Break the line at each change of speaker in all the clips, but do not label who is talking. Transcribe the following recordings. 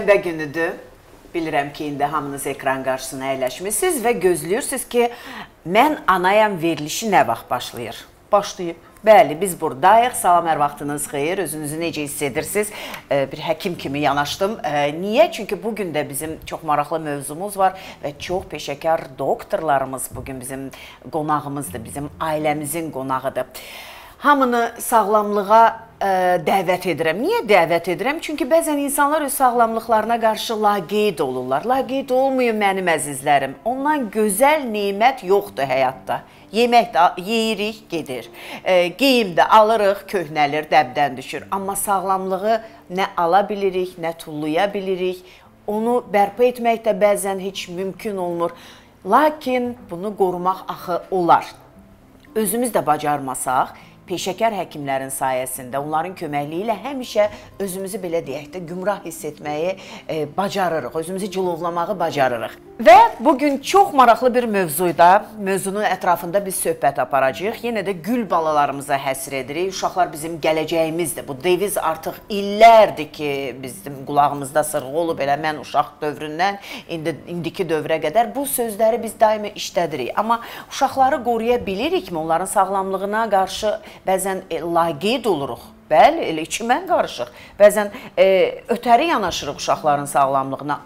Şənbə günüdür. Bilirəm ki, indi hamınız ekran qarşısına əyləşmişsiniz və gözləyirsiniz ki, mən anayam verilişi nə vaxt başlayır? Başlayıb. Bəli, biz buradayıq. Salam, hər vaxtınız xeyir. Özünüzü necə hiss edirsiniz? Bir həkim kimi yanaşdım. Niyə? Çünki bugün də bizim çox maraqlı mövzumuz var və çox peşəkar doktorlarımız bugün bizim qonağımızdır, bizim ailəmizin qonağıdır. Hamını sağlamlığa dəvət edirəm. Niyə dəvət edirəm? Çünki bəzən insanlar öz sağlamlıqlarına qarşı laqeyd olurlar. Laqeyd olmayın mənim əzizlərim. Ondan gözəl nemət yoxdur həyatda. Yemək də yeyirik, gedir. Geyim də alırıq, köhnəlir, dəbdən düşür. Amma sağlamlığı nə ala bilirik, nə tullaya bilirik. Onu bərpa etmək də bəzən heç mümkün olmur. Lakin bunu qorumaq axı olar. Özümüz də bacarmasaq, peşəkar həkimlərin sayəsində, onların köməkliyi ilə həmişə özümüzü belə deyək də gümrah hiss etməyi bacarırıq, özümüzü cilovlamağı bacarırıq. Və bugün çox maraqlı bir mövzuyla, mövzunun ətrafında biz söhbət aparacağıq. Yenə də gül balalarımıza həsr edirik. Uşaqlar bizim gələcəyimizdir. Bu deviz artıq illərdir ki, bizim qulağımızda sırğı olub, elə mən uşaq dövründən indiki dövrə qədər bu sözləri biz daimi işlədirik. Amma uşaqları qoruya bilirikmi? Onların sağlamlığına qarşı bəzən laqeyd oluruq. Bəli, elə içimən qarışıq. Bəzən ötəri yanaşırıq uşaqların sağlamlığına.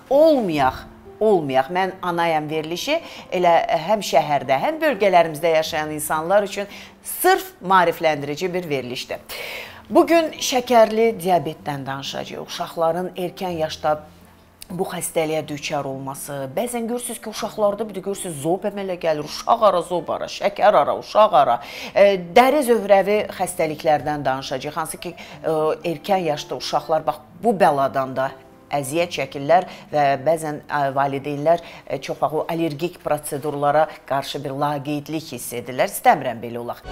Olmayaq. Mən anayam verilişi elə həm şəhərdə, həm bölgələrimizdə yaşayan insanlar üçün sırf maarifləndirici bir verilişdir. Bugün şəkərli diabetdən danışacağıq. Uşaqların erkən yaşda bu xəstəliyə düçar olması. Bəzən görürsünüz ki, uşaqlarda bir də görürsünüz zob əmələ gəlir, uşaq ara, zob ara, şəkər ara, uşaq ara. Dəri zövrəvi xəstəliklərdən danışacağıq. Hansı ki, erkən yaşda uşaqlar bax bu bəladan da əziyyət çəkirlər və bəzən valideynlər çox vaxt o allergik prosedurlara qarşı bir laqeydlik hiss edirlər. İstəmirəm belə olaq.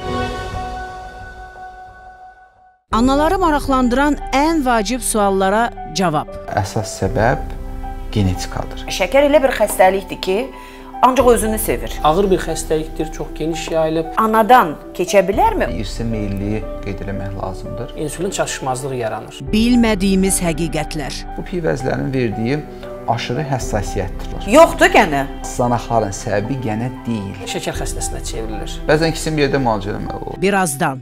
Anaları maraqlandıran ən vacib suallara cavab.
Əsas səbəb genetikadır.
Şəkər elə bir xəstəlikdir ki, ancaq özünü sevir.
Ağır bir xəstəlikdir, çox geniş yayılıb.
Anadan keçə bilərmi?
İrsi meyilliyi qeyd eləmək lazımdır.
İnsülin çatışmazlığı yaranır.
Bilmədiyimiz həqiqətlər.
Bu pivəzlərin verdiyi aşırı həssasiyyətdir.
Yoxdur gənə.
Sızanaqların səbəbi gənə deyil.
Şəkər xəstəsinə çevrilir.
Bəzən kisim yerdə müalicə eləməli olur.
Birazdan.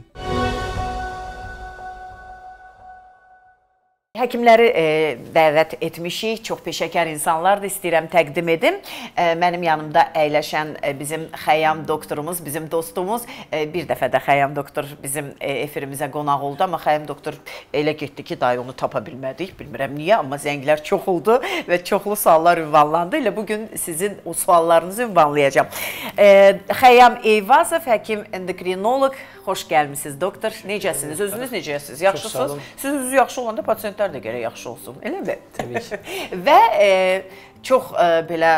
Həkimləri dəvət etmişik, çox peşəkar insanlardır, istəyirəm təqdim edim. Mənim yanımda əyləşən bizim Xəyyam doktorumuz, bizim dostumuz, bir dəfə də Xəyyam doktor bizim efirimizə qonaq oldu, amma Xəyyam doktor elə getdi ki, dahi onu tapa bilmədik, bilmirəm niyə, amma zənglər çox oldu və çoxlu suallar ünvanlandı. Elə bugün sizin o suallarınızı ünvanlayacağım. Xəyyam Eyvazov, həkim endokrinoloq, xoş gəlmişsiniz doktor. Necəsiniz? Özünüz necəsiniz? Yaxşısınız? Siz özünüz yaxşı olanda pasientlər də gərək yaxşı olsun, elə mi?
Təbii ki.
Və çox belə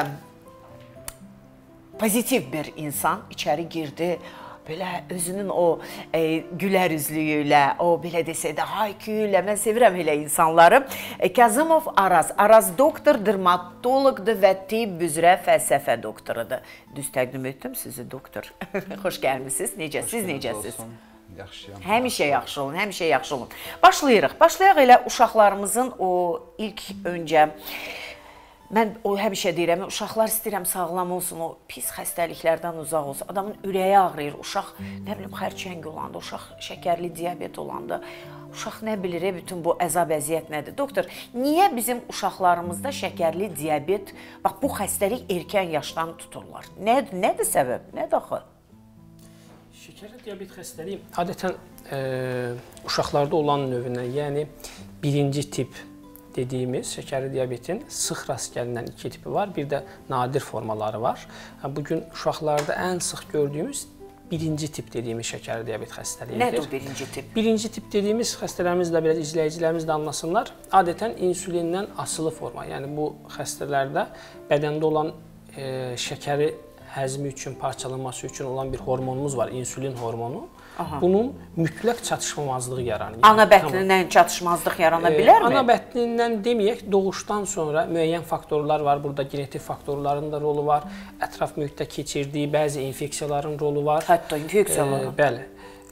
pozitiv bir insan içəri girdi, belə özünün o gülər üzlüyü ilə, o belə desək də hayküyü ilə, mən sevirəm elə insanları. Kazımov Araz, Araz doktor, dermatoloqdur və tibb üzrə fəlsəfə doktorudur. Düz təqdim etdim sizi doktor. Xoş gəlmişsiniz, siz necəsiniz?
Yaxşıyam.
Həmişə yaxşı olun, həmişə yaxşı olun. Başlayırıq. Başlayaq elə uşaqlarımızın o ilk öncə, mən o həmişə deyirəm, uşaqlar istəyirəm sağlam olsun, o pis xəstəliklərdən uzaq olsun. Adamın ürəyi ağrıyır, uşaq, nə bilim, xərçəng olanda, uşaq şəkərli diabet olanda, uşaq nə bilir, bütün bu əzab əziyyət nədir? Doktor, niyə bizim uşaqlarımızda şəkərli diabet, bax bu xəstəlik erkən yaşdan tuturlar? Nədir səbəb? Nədir axı?
Şəkərli diabet xəstəliyi adətən uşaqlarda olan növünə, yəni birinci tip dediyimiz şəkərli diabetin sıx rast gəlinən iki tipi var, bir də nadir formaları var. Bugün uşaqlarda ən sıx gördüyümüz birinci tip dediyimiz şəkərli diabet xəstəliyidir.
Nədir o birinci tip?
Birinci tip dediyimiz xəstələrimiz də biraz izləyicilərimiz də anlasınlar. Adətən insülindən asılı forma, yəni bu xəstələrdə bədəndə olan şəkəri həzmi üçün, parçalanması üçün olan bir hormonumuz var, insülin hormonu. Bunun mütləq çatışmamazlığı yaranır.
Ana bətnindən çatışmazlıq yarana bilərmi?
Ana bətnindən deməyək, doğuşdan sonra müəyyən faktorlar var. Burada genetik faktorların da rolu var. Ətraf mühitdə keçirdiyi bəzi infeksiyaların rolu var.
Hətta infeksiyaların.
Bəli.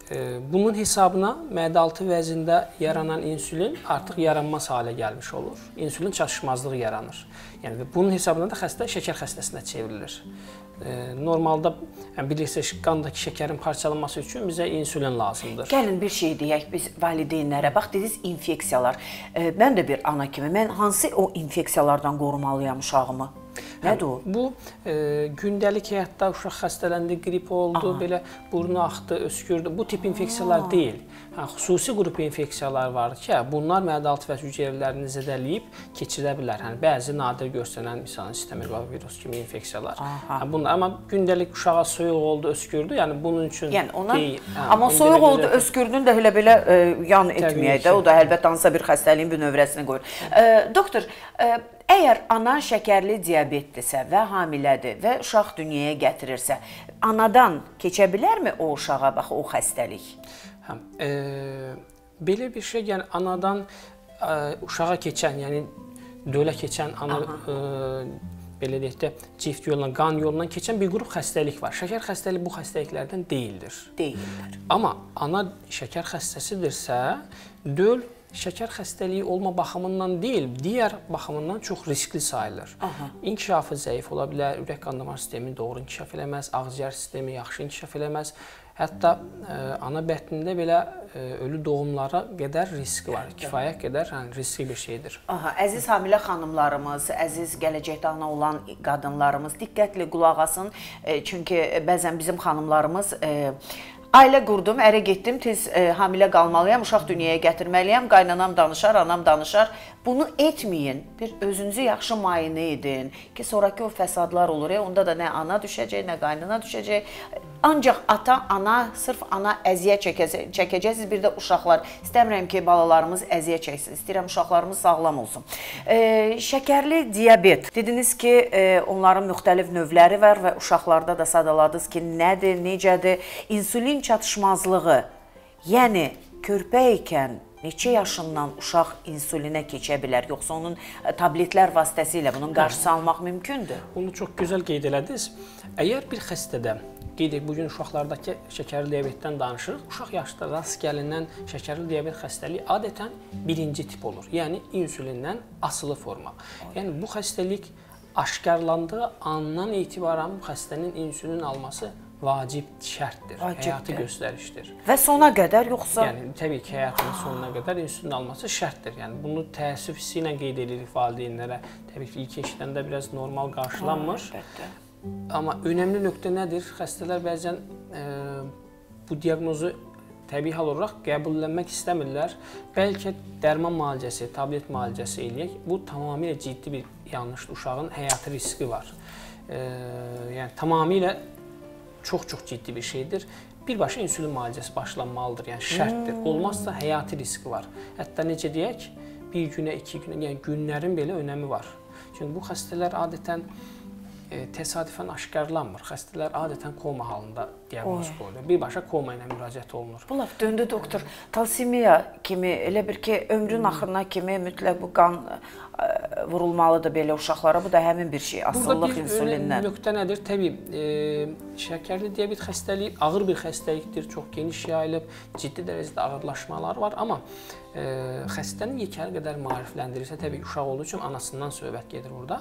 Bunun hesabına mədə-altı vəzində yaranan insülin artıq yaranmaz halə gəlmiş olur. İnsülin çatışmazlığı yaranır. Yəni bunun hesabına da xəstə şəkər xəstəsinə çevrilir. Normalda bilirsiniz, qandakı şəkərin parçalanması üçün bizə insülin lazımdır.
Gəlin bir şey deyək biz valideynlərə. Bax dediniz infeksiyalar. Mən də bir ana kimi mən hansı o infeksiyalardan qorumalıyam uşağımı? Nədir o?
Bu gündəlik həyatda uşaq xəstələndi, qrip oldu, belə burnu axdı, öskürdü. Bu tip infeksiyalar deyil. Xüsusi qrup infeksiyalar var ki, bunlar mədə-altı vəz hüceyrələrini zədələyib keçirə bilər. Bəzi nadir görsənən, məsələn, sistemikovirus kimi infeksiyalar. Bunlar, amma gündəlik uşağa soyuq oldu, öskürdü, yəni bunun üçün deyil.
Amma soyuq oldu, öskürdün də elə belə yan etməyək də, o da əlbəttə hansısa bir xəstəliyin bir növrəsini qoyur. Doktor, əgər ana şəkərli diabetdirsə və hamilədir və uşaq dünyaya gətirirsə, anadan keçə bilərmi o uşağa bax o xəstəlik?
Belə bir şey, yəni anadan uşağa keçən, yəni dölə keçən, ana belə deyək də cift yolla, qan yolundan keçən bir qrup xəstəlik var. Şəkər xəstəliyi bu xəstəliklərdən deyildir.
Deyildir.
Amma ana şəkər xəstəsidirsə, döl şəkər xəstəliyi olma baxımından deyil, digər baxımından çox riskli sayılır. İnkişafı zəif ola bilər, ürək qan damar sistemi doğru inkişaf eləməz, ağciyər sistemi yaxşı inkişaf eləməz. Hətta ana bətnində belə ölü doğumlara qədər riski var, kifayət qədər riskli bir şeydir.
Əziz hamilə xanımlarımız, əziz gələcəkdə ana olan qadınlarımız diqqətli qulaq asın. Çünki bəzən bizim xanımlarımız ailə qurdum, ərə getdim, tez hamilə qalmalıyam, uşaq dünyaya gətirməliyəm, qaynanam danışar, anam danışar. Bunu etməyin, bir özünüzü yaxşı müayinə edin ki, sonraki o fəsadlar olur. Onda da nə ana düşəcək, nə qaynana düşəcək. Ancaq ata, ana, sırf ana əziyyət çəkəcəksiniz, bir də uşaqlar. İstəmirəm ki, balalarımız əziyyət çəksin, istəyirəm uşaqlarımız sağlam olsun. Şəkərli diabet, dediniz ki, onların müxtəlif növləri var və uşaqlarda da sadaladınız ki, nədir, necədir? İnsülin çatışmazlığı, yəni körpə ikən neçə yaşından uşaq insulinə keçə bilər, yoxsa onun tabletlər vasitəsilə bunun qarşısı almaq mümkündür?
Bunu çox gözəl qeyd elədiniz. Əgər bir xəstədə, qeyd edək, bugün uşaqlardakı şəkərli diabetdən danışırıq, uşaq yaşda rast gəlinən şəkərli diabet xəstəliyi adətən birinci tip olur, yəni insülindən asılı forma. Yəni bu xəstəlik aşkarlandığı andan etibarən bu xəstənin insülin alması vacib şərtdir, həyati göstərişdir.
Və sona qədər yoxsa?
Yəni, təbii ki, həyatının sonuna qədər insülin alması şərtdir. Yəni, bunu təəssüf hissi ilə qeyd edirik valideynlərə. Təbii ki, ilk eşidəndə biraz normal qarşılanmır. Amma önəmli nöqtə nədir? Xəstələr bəzən bu diaqnozu təbii hal olaraq qəbullənmək istəmirlər. Bəlkə dərman müalicəsi, tablet müalicəsi eləyək. Bu tamamilə ciddi bir yanlışdır. Uşağın həyati riski var. Yəni, tamamilə çox-çox ciddi bir şeydir. Birbaşa insülin müalicəsi başlanmalıdır, yəni şərtdir. Olmazsa həyati riski var. Hətta necə deyək, bir günə, 2 günə, yəni günlərin belə önəmi var. Çünki bu xəstələr adətən təsadüfən aşkarlanmır. Xəstələr adətən koma halında diaqnoz qoyulur. Birbaşa koma ilə müraciət olunur.
Bu laf döndü doktor. Talsemiya kimi, elə bir ki, ömrün axırına kimi mütləq bu qan vurulmalıdır belə uşaqlara. Bu da həmin bir şey, asıllıq insulindən.
Burada bir nöqtə nədir? Təbii, şəkərli diabet xəstəliyi ağır bir xəstəlikdir, çox geniş yayılıb, ciddi dərəcədə ağırlaşmalar var. Amma xəstənin yekəri qədər maarifləndirirsə, təbii uşaq olduğu üçün anasından söhbət gedir burada.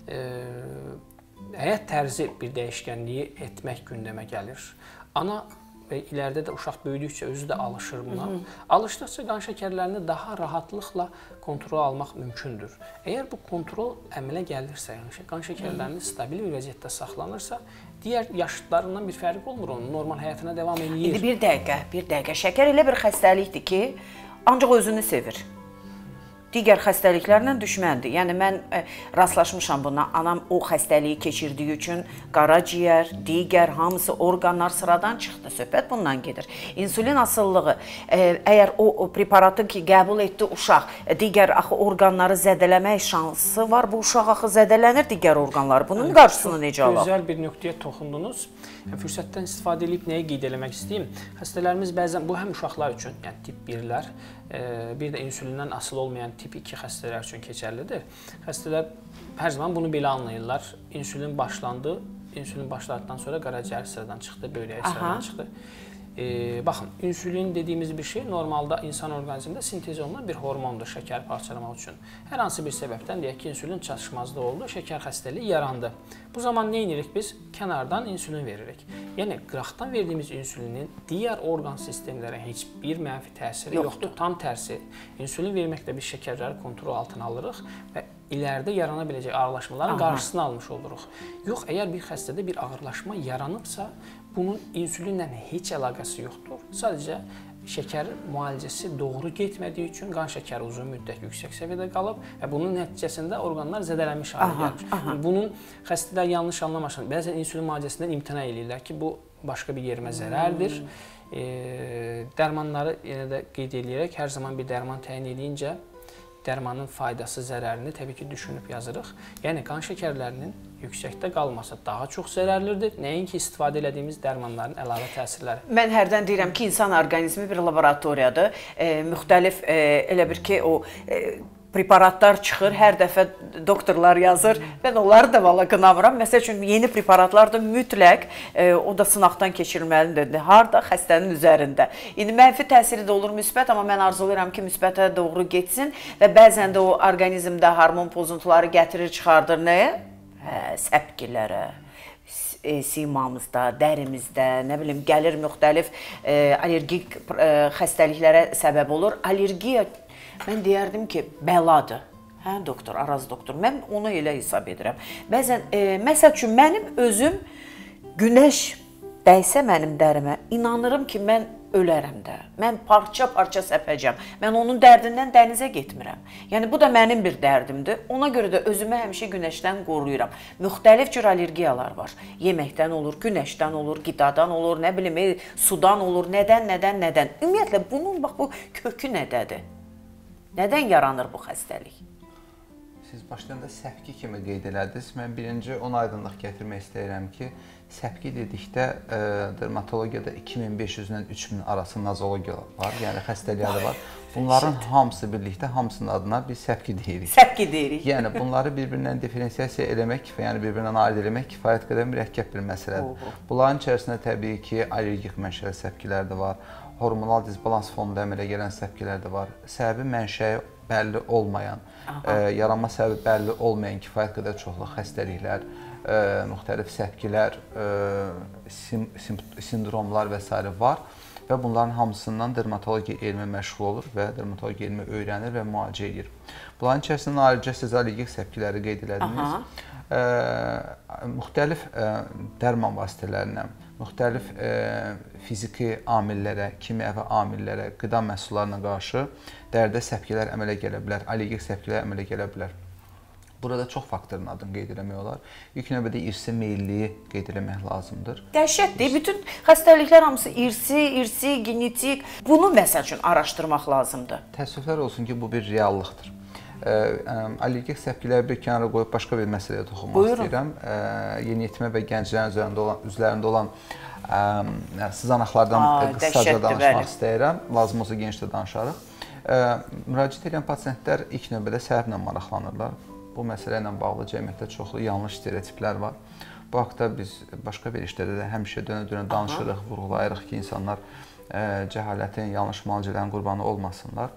Həyat tərzi bir dəyişkənliyi etmək gündəmə gəlir. Ana və ilərdə də uşaq böyüdükcə özü də alışır buna. Alışdıqca qan şəkərlərini daha rahatlıqla kontrol almaq mümkündür. Əgər bu kontrol əmələ gəlirsə, yəni qan şəkərlərinin stabil bir vəziyyətdə saxlanırsa, digər yaşıtlarından bir fərq olmur onun, normal həyatına davam edir.
Bir dəqiqə. Şəkər elə bir xəstəlikdir ki, ancaq özünü sevir. Digər xəstəliklərlə düşməndir. Yəni, mən rastlaşmışam buna. Anam o xəstəliyi keçirdiyi üçün qaraciyər, digər hamısı orqanlar sıradan çıxdı. Söhbət bundan gedir. İnsulin asıllığı, əgər o preparatı ki, qəbul etdi uşaq, digər orqanları zədələmək şansı var. Bu uşaq axı zədələnir digər orqanları. Bunun qarşısını necə alaq?
Gözəl bir nöqtəyə toxundunuz. Fürsətdən istifadə edib nəyi qeyd eləmək istəyim? Xəstələrimiz bəzən, bu həm uşaqlar üçün, yəni tip 1-lər, bir də insülindən asılı olmayan tip 2 xəstələr üçün keçərlidir. Xəstələr hər zaman bunu belə anlayırlar. İnsülin başlandı, insülin başladıqdan sonra qaraciyər sıradan çıxdı, böyrək sıradan çıxdı. Baxın, insülin dediyimiz bir şey normalda insan orqanizmində sintez olunan bir hormondur şəkər parçalamaq üçün. Hər hansı bir səbəbdən deyək ki, insülin çatışmazlığı oldu, şəkər xəstəliyi yarandı. Bu zaman nə edirik biz? Kənardan insülin veririk. Yəni, qıraqdan verdiyimiz insülinin digər orqan sistemlərə heç bir mənfi təsiri yoxdur. Tam tərsi, insülin verməklə biz şəkərləri kontrol altına alırıq və iləride yarana biləcək ağırlaşmaların qarşısını almış oluruq. Yox, əgər bir xəstədə bir ağırlaşma yaranıbsa, bunun insülinlə heç əlaqəsi yoxdur. Sadəcə şəkər müalicəsi doğru getmədiyi üçün qan şəkəri uzun müddət yüksək səviyyədə qalıb və bunun nəticəsində orqanlar zədələnmiş halə gəlmiş. Bunun xəstələr yanlış anlamasın. Bəzən insülin müalicəsindən imtina edirlər ki, bu başqa bir yerimə zərərdir. Dərmanları yenə də qeyd edərək, hər zaman bir dərman təyin edincə dərmanın faydası, zərərini təbii ki, düşünüb yazırıq. Yəni, qan şəkərlərinin yüksəkdə qalması daha çox zərərlidir. Nəinki istifadə elədiyimiz dərmanların əlavə təsirləri.
Mən hərdən deyirəm ki, insan orqanizmi bir laboratoriyadır. Müxtəlif, elə bir ki, o preparatlar çıxır, hər dəfə doktorlar yazır. Mən onları da valla qınamıram. Məsəl üçün, yeni preparatlar da mütləq, o da sınaqdan keçirilməlidir. Harada? Xəstənin üzərində. İndi mənfi təsiri də olur müsbət, amma mən arzulayıram ki, müsbətə doğru getsin və bəzən də o orqanizmdə hormon pozuntuları gətirir, çıxardır nəyə? Səpkilərə, simamızda, dərimizdə, nə bilim, gəlir müxtəlif allergik xəstəliklərə səbəb olur. Allergiya, mən deyərdim ki, bəladır. Hə, doktor, Araz doktor, mən onu elə hesab edirəm. Bəzən, məsəl üçün, mənim özüm günəş dəysə mənim dərimə, inanırım ki, mən ölərəm də. Mən parça-parça səpəcəm. Mən onun dərdindən dənizə getmirəm. Yəni, bu da mənim bir dərdimdir. Ona görə də özümü həmişə günəşdən qoruyuram. Müxtəlif cür allergiyalar var. Yeməkdən olur, günəşdən olur, qidadan olur, nə bilim, sudan olur, nədən. Ümumiyyətlə, bunun, bax, bu kökü nədədir? Nədən yaranır bu xəstəlik?
Siz başlayanda səpki kimi qeyd elədiniz. Mən birinci ona aydınlıq gətirmək istəyirəm ki, səpki dedikdə dermatologiyada 2500-dən 3000 arası nozologiya var, yəni xəstəlikləri var. Bunların hamısı birlikdə, hamısının adına biz səpki deyirik.
Səpki deyirik.
Yəni bunları bir-birindən diferensiyasiya eləmək, yəni bir-birindən ayırt eləmək kifayət qədər mürəkkəb bir məsələdir. Bunların içərisində təbii ki, allergik mənşəli səpkilər də var, hormonal disbalans fonunda əmələ gələn səpkilər də var. Səbəbi mənşəyi bəlli olmayan, yaranma səbəbi bəlli olmayan kifayət qədər çoxlu xəstəliklər, müxtəlif səpkilər, sindromlar və s. var və bunların hamısından dermatologiya elmi məşğul olur və dermatologiya elmi öyrənir və müalicə edir. Bunların içərisində ayrıca siz allergik səpkiləri qeyd elədiniz. Müxtəlif dərman vasitələrinə, müxtəlif fiziki amillərə, kimyəvi amillərə, qida məhsullarına qarşı dərdə səpkilər əmələ gələ bilər, allergik səpkilər əmələ gələ bilər. Burada çox faktorun adını qeyd eləmək olar. İlk növbədə irsi meyilliyi qeyd eləmək lazımdır.
Dəhşətdir. Bütün xəstəliklər hamısı irsi, genetik. Bunu məsəl üçün araşdırmaq lazımdır.
Təəssüflər olsun ki, bu bir reallıqdır. Allergik səpkiləri bir kənara qoyub başqa bir məsələyə toxunmaq istəyirəm. Yeniyetmə və gənclərin üzərində olan sızanaqlardan qısaca danışmaq istəyirəm. Lazım olsa genişdə danışarıq. Müraciət edən pasiyentlər ilk növbədə səbəblə maraqlanırlar. Bu məsələ ilə bağlı cəmiyyətdə çoxlu yanlış stereotiplər var. Bu haqda biz başqa bir işlərdə də həmişə dönə-dönə danışırıq, vurğulayırıq ki, insanlar cəhalətin, yanlış müalicələrin qurbanı olmasınlar.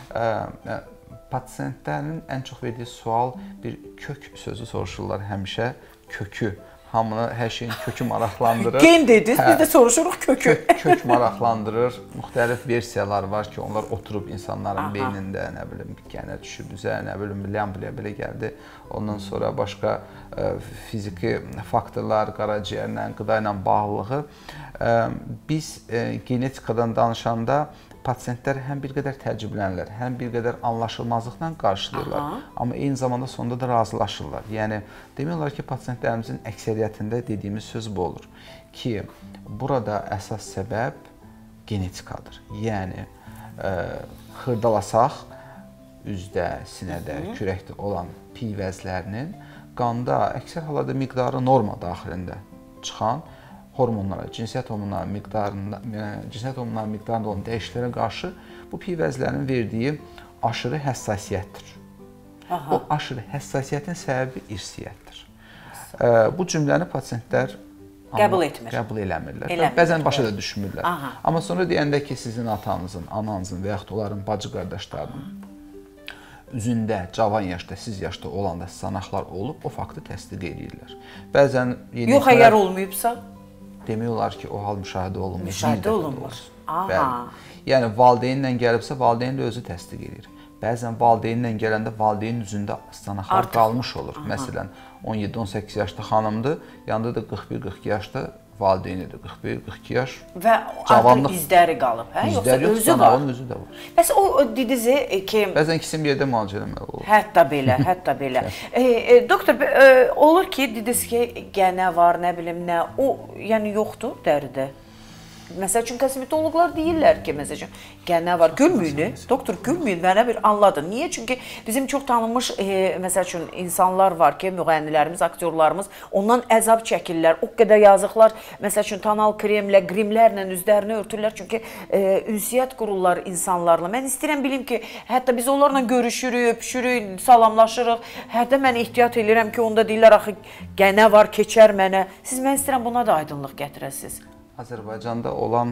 Pasiyentlərin ən çox verdiyi sual bir kök sözü soruşurlar həmişə, kökü. Hamını, hər şeyin kökü maraqlandırır.
Gen dediniz, biz də soruşuruq kökü.
Kök maraqlandırır. Müxtəlif versiyalar var ki, onlar oturub insanların beynində, nə bilim, qənə düşüb üzə, nə bilim, belə gəldi. Ondan sonra başqa fiziki faktorlar, qaraciyərlə, qida ilə bağlılığı. Biz genetikadan danışanda pasiyentlər həm bir qədər təəccüblənirlər, həm bir qədər anlaşılmazlıqla qarşılayırlar. Amma eyni zamanda sonunda da razılaşırlar. Yəni, demək olar ki, pasiyentlərimizin əksəriyyətində dediyimiz söz bu olur ki, burada əsas səbəb genetikadır. Yəni, xırdalasaq, üzdə, sinədə, kürəkdə olan pi vəzlərinin qanda əksər hallarda miqdarı norma daxilində çıxan hormonlara, cinsiyyət hormonlarının miqdarında olan dəyişikliklərə qarşı bu pi vəzlərinin verdiyi aşırı həssasiyyətdir. Bu aşırı həssasiyyətin səbəbi irsiyyətdir. Bu cümləni pasiyentlər
Qəbul etmir.
Qəbul eləmirlər. Bəzən başa da düşmürlər.
Aha.
Amma sonra deyəndə ki, sizin atanızın, ananızın və yaxud onların bacı qardaşlarının üzündə, cavan yaşda, siz yaşda olanda sızanaqlar olub, o faktı təsdiq edirlər. Bəzən
yox, əgər olmayıbsa?
Demək olar ki, o hal müşahidə olunmur.
Müşahidə olunmur.
Bəli. Yəni, valideynlə gəlibsə, valideyn də özü təsdiq edir. Bəzən valideynlə gələndə valideynin üzündə sızanaqlar qalmış olur. Məsələn, 17-18 yaşda xanımdır, yanında da 41-42 yaşda valideynidir. 41-42 yaş
cavanlıq izləri qalıb, hə? Yoxsa özü var?
Özü də var.
Bəs o dedizi ki...
Bəzən ikisi bir yerdə müalicə eləmək olur.
Hətta belə, hətta belə. Doktor, olur ki, dediniz ki, gənə var, nə bilim, nə, o, yəni yoxdur dəridə. Məsəl üçün, kosmetologlar deyirlər ki, məsəl üçün, gənə var. Gülməyin, doktor, gülməyin, mənə bir anladın. Niyə? Çünki bizim çox tanınmış, məsəl üçün, insanlar var ki, müğənnilərimiz, aktyorlarımız, ondan əzab çəkirlər. O qədər yazıqlar, məsəl üçün, tonal kremlə, grimlərlə üzlərini örtürlər. Çünki ünsiyyət qururlar insanlarla. Mən istəyirəm bilim ki, hətta biz onlarla görüşürük, öpüşürük, salamlaşırıq. Hətta mən ehtiyat edirəm ki, onda deyirlər, axı, gənə var, keçər mənə. Siz mən istəyirəm buna da aydınlıq gətirəsiniz.
Azərbaycanda olan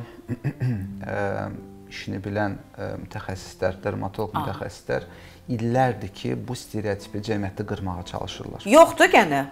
işini bilən mütəxəssislər, dermatoloq mütəxəssislər illərdir ki, bu stereotipi cəmiyyətdə qırmağa çalışırlar.
Yoxdur gənə?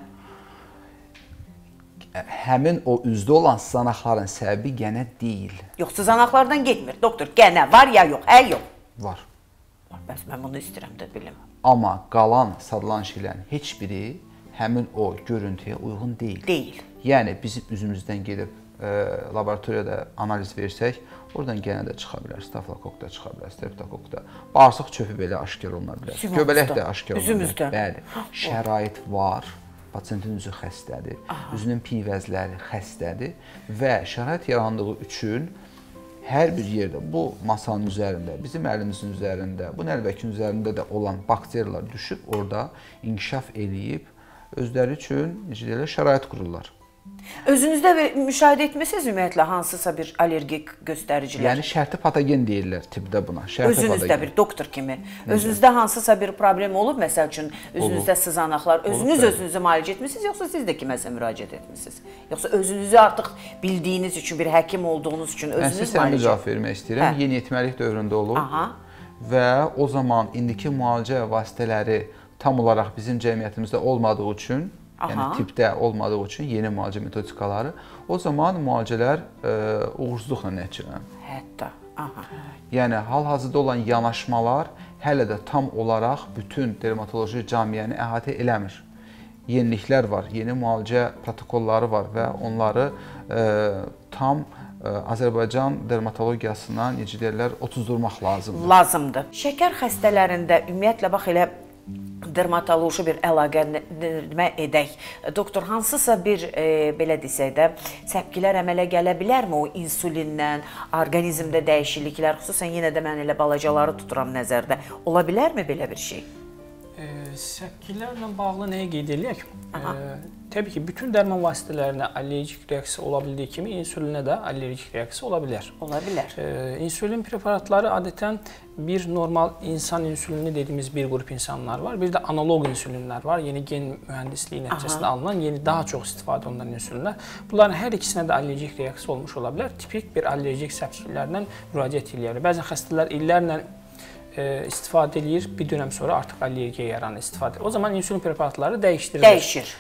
Həmin o üzdə olan sızanaqların səbəbi gənə deyil.
Yox, sızanaqlardan getmir. Doktor, gənə var ya yox, yox.
Var.
Bəs mən bunu istəyirəm də bilim.
Amma qalan sadılan şeylərin heç biri həmin o görüntüyə uyğun deyil.
Deyil.
Yəni, bizim üzümüzdən gedib laboratoriyada analiz versək, oradan gənə də çıxa bilər, stafilokok da çıxa bilər, streptokok da. Bağırsaq çöpü belə aşkar oluna bilər. Göbələk də aşkar oluna bilər. Bəli, şərait var, pasiyentin üzü xəstədir, üzünün pivəzləri xəstədir və şərait yarandığı üçün hər bir yerdə, bu masanın üzərində, bizim əlimizin üzərində, bu nəlbəkin üzərində də olan bakteriyalar düşüb, orada inkişaf eləyib, özləri üçün şərait qururlar.
Özünüzdə müşahidə etmisiniz ümumiyyətlə hansısa bir allergik göstəricilər?
Yəni şərti patogen deyirlər tibbdə buna.
Özünüzdə bir doktor kimi. Özünüzdə hansısa bir problem olub, məsəl üçün özünüzdə sızanaqlar, özünüzü müalicə etmisiniz, yoxsa siz də kiməsə müraciət etmisiniz? Yoxsa özünüzü artıq bildiyiniz üçün, bir həkim olduğunuz üçün özünüz müalicə?
Mən cavab vermək istəyirəm. Yeniyetməlik dövründə olub və o zaman indiki müalicə vasitələri tam olaraq bizim cəmiyyətimizdə olmadığı üçün, yəni tipdə olmadığı üçün yeni müalicə metodikaları, o zaman müalicələr uğursuzluqla nəticələnir.
Hətta,
Yəni, hal-hazırda olan yanaşmalar hələ də tam olaraq bütün dermatoloji camiyyəni əhatə eləmir. Yeniliklər var, yeni müalicə protokolları var və onları tam Azərbaycan dermatologiyasına, necə deyirlər, otuzdurmaq lazımdır.
Lazımdır. Şəkər xəstələrində ümumiyyətlə, bax elə dermatoloji bir əlaqələndirmə edək. Doktor, hansısa bir, belə desək də, səpkilər əmələ gələ bilərmi o insulindən, orqanizmdə dəyişikliklər, xüsusən yenə də mən elə balacaları tuturam nəzərdə. Ola bilərmi belə bir şey?
Səpkilərlə bağlı nəyə qeyd edək? Təbii ki, bütün dərman vasitələrinə allergik reaksiya ola bildiyi kimi, insulinə də allergik reaksiya ola bilər.
Ola bilər.
İnsulin preparatları adətən bir normal insan insulini dediyimiz bir qrup insanlar var. Bir də analog insulinlər var. Yeni gen mühəndisliyi nəticəsində alınan, yeni daha çox istifadə olunan insulinlər. Bunların hər ikisinə də allergik reaksiya olmuş ola bilər. Tipik bir allergik səpkilərlə müraciət edirlər. Bəzən xəstələr illərlə istifadə edir, bir dönəm sonra artıq allergiya yaranır, istifadə edir. O zaman insulin preparatları dəyişdirilir.
Dəyişir.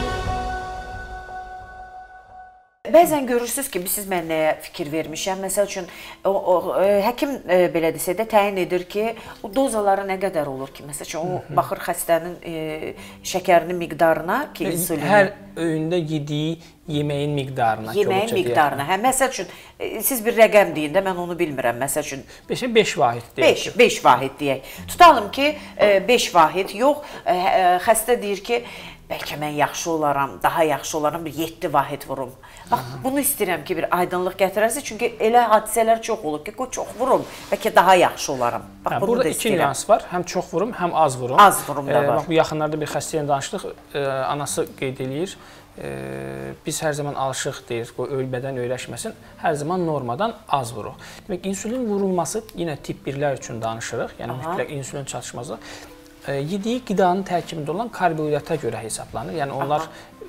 Bəzən görürsünüz ki, siz mən nəyə fikir vermişəm. Məsəl üçün, həkim belə desə də təyin edir ki, o dozaları nə qədər olur ki? Məsəl üçün, o baxır xəstənin şəkərinin miqdarına ki, insulini.
Hər öğündə yediyi yeməyin miqdarına.
Yeməyin miqdarına. Məsəl üçün, siz bir rəqəm deyin də, mən onu bilmirəm. Məsəl üçün,
5 vahid deyək.
5 vahid deyək. Tutalım ki, 5 vahid yox. Xəstə deyir ki, bəlkə mən yaxşı olaram, daha yaxşı olaram, bir 7 vahid vurum. Bax, bunu istəyirəm ki, bir aydınlıq gətirəsiniz. Çünki elə hadisələr çox olur ki, çox vurum, bəlkə daha yaxşı olaram. Bax, bunu da istəyirəm. Burada iki nüans var. Həm çox vurum, həm az vurum. Az vurum da var.
Bax, bu yaxınlarda bir xəstəylə danışdıq. Anası qeyd edir. Biz hər zaman alışıq deyir, qoy bədən öyrəşməsin, hər zaman normadan az vuruq. Demək, insulin vurulması yenə tip 1-lər üçün danışırıq, yəni mütləq insulin çatışmazlığı. Yediyi qidanın tərkibində olan karbohidrata görə hesablanır. Yəni onlar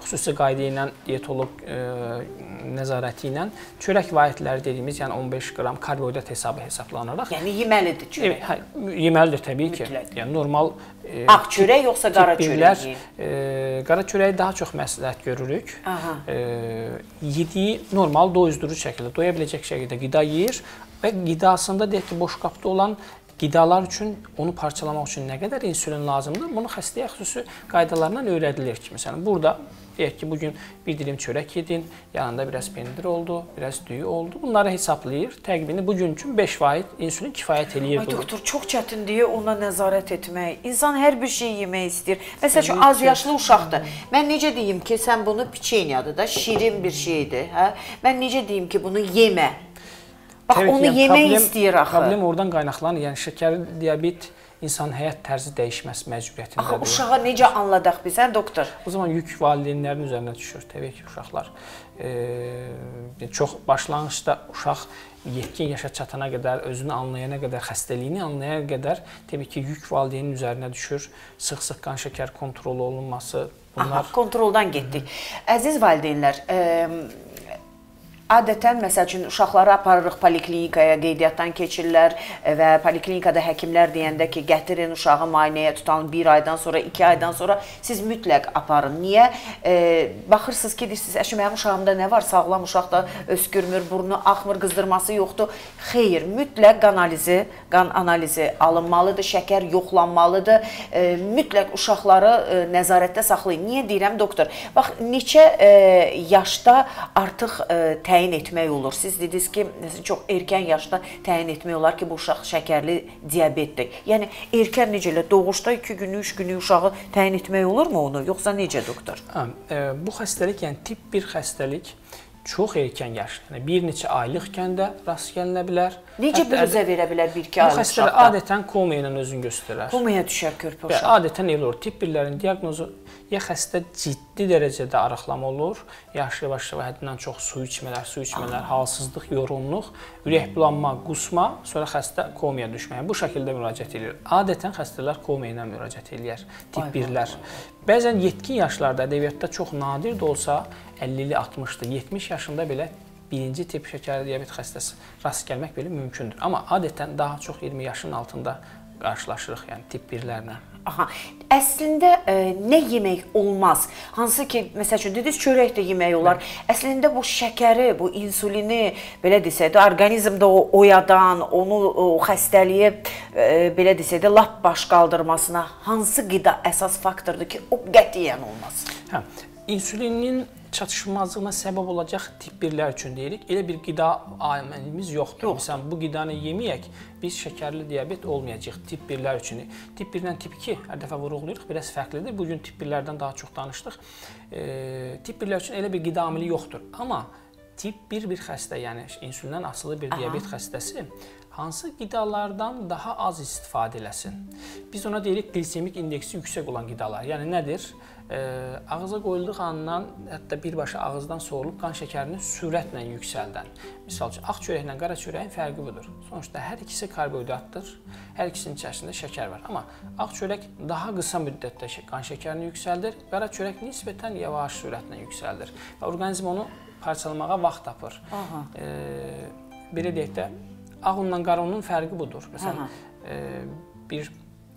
xüsusi qayda ilə diyetoloq nəzarəti ilə çörək vahidləri dediyimiz, yəni 15 qram karbohidrat hesablanaraq.
Yəni yeməlidir çörək.
Yeməlidir təbii ki. Yəni normal
ağ çörək yoxsa qara çörək?
Qara çörəyi daha çox məsləhət görürük. Yediyi normal doyuzdurucu şəkildə, doya biləcək şəkildə qida yeyir və qidasında deyək ki, boşqabda olan qidalar üçün, onu parçalamaq üçün nə qədər insülin lazımdır, bunu xəstəyə xüsusi qaydalarla öyrədilir ki, məsələn, burada deyək ki, bugün bir dilim çörək yedin, yanında biraz pendir oldu, biraz düyü oldu. Bunları hesablayır. Təqribini bugün üçün 5 vaid insülin kifayət eləyir.
Ay doktor, çox çətindir ona nəzarət etmək. İnsan hər bir şey yemək istəyir. Məsələn, az yaşlı uşaqdır. Mən necə deyim ki, sən bunu piçenyadır da, şirin bir şeydir. Mən necə deyim ki, bunu yemə. Bax, onu yemək istəyir axı.
Problem oradan qaynaqlanır. Yəni, şəkərli diabet insanın həyat tərzi dəyişməsi məcburiyyətindədir.
Axı, uşağa necə anladaq biz, doktor?
O zaman yük valideynlərin üzərinə düşür. Təbii ki, uşaqlar. Çox başlanğıcda uşaq yetkin yaşa çatana qədər, özünü anlayana qədər, xəstəliyini anlayana qədər təbii ki, yük valideynin üzərinə düşür. Sıx-sıx qan şəkər kontrolu olunması. Bunlar...
Kontroldan getdik. Əziz valideynlər, adətən, məsəl üçün, uşaqları aparırıq poliklinikaya, qeydiyyatdan keçirlər və poliklinikada həkimlər deyəndə ki, gətirin uşağı müayinəyə tutalım 1 aydan sonra, 2 aydan sonra siz mütləq aparın. Niyə? Baxırsınız ki, deyirsiniz, əşi, mənim uşağımda nə var? Sağlam uşaq da öskürmür, burnu axmır, qızdırması yoxdur. Xeyr, mütləq qan analizi alınmalıdır, şəkər yoxlanmalıdır. Mütləq uşaqları nəzarətdə saxlayın. Niyə deyirəm, doktor? Bax, neçə yaşda artıq təyin etmək olur. Siz dediniz ki, çox erkən yaşda təyin etmək olar ki, bu uşaq şəkərli diabetdir. Yəni, erkən necə elə doğuşda 2 günü, 3 günü uşağı təyin etmək olurmu onu? Yoxsa necə, doktor?
Bu xəstəlik, yəni tip 1 xəstəlik çox erkən yaş, yəni bir neçə aylıqkən də rast gəlinə bilər.
Necə bürüzə verə bilər 1-2 aylıq uşaqda?
Bu xəstəlik adətən koma ilə özünü göstərər.
Komaya düşər körpə uşaq.
Adətən elə olur. Tip 1-lərin diaqnozu ya xəstə ciddi dərəcədə arıqlama olur, yavaş-yavaş həddindən çox su içmələr, halsızlıq, yorğunluq, ürəkbulanma, qusma, sonra xəstə komaya düşməyə. Bu şəkildə müraciət edir. Adətən xəstələr koma ilə müraciət edir, tip 1-lər. Bəzən yetkin yaşlarda, ədəbiyyatda çox nadir də olsa, 50-li, 60-lı, 70 yaşında belə birinci tip şəkərli diabet xəstəsi rast gəlmək belə mümkündür. Amma adətən daha çox 20 yaşın altında qarşılaşırıq, yəni tip 1-lərlə.
Aha, əslində nə yemək olmaz? Hansı ki, məsəl üçün, dediniz, çörək də yemək olar. Əslində bu şəkəri, bu insulini, belə desək də, orqanizmdə oyadan, onu xəstəliyə, belə desək də, lap baş qaldırmasına hansı qida əsas faktordur ki, o qətiyyən olmaz?
İnsulinin çatışmazlığına səbəb olacaq tip 1-lər üçün deyirik. Elə bir qida amilimiz yoxdur. Məsələn, bu qidanı yeməyək, biz şəkərli diabet olmayacaq tip 1-lər üçün. Tip 1 ilə tip 2 hər dəfə vurğulayırıq, biraz fərqlidir. Bugün tip 1-lərdən daha çox danışdıq. Tip 1-lər üçün elə bir qida amili yoxdur. Amma tip 1 bir xəstə, yəni insulindən asılı bir diabet xəstəsi hansı qidalardan daha az istifadə eləsin? Biz ona deyirik glikemik indeksi yüksək olan qidalar. Yəni nədir? Ağıza qoyulduğu andan, hətta birbaşa ağızdan soğurulub qan şəkərinin sürətlə yüksəldən. Misal üçün, ağ çörəklə qara çörəyin fərqi budur. Sonuçta hər ikisi karbohidratdır, hər ikisinin içərisində şəkər var. Amma ağ çörək daha qısa müddətdə qan şəkərini yüksəldir, qara çörək nisbətən yavaş sürətlə yüksəldir. Və orqanizm onu parçalamağa vaxt tapır. Belə deyək də, ağ unla qara unun fərqi budur. Məsələn, bir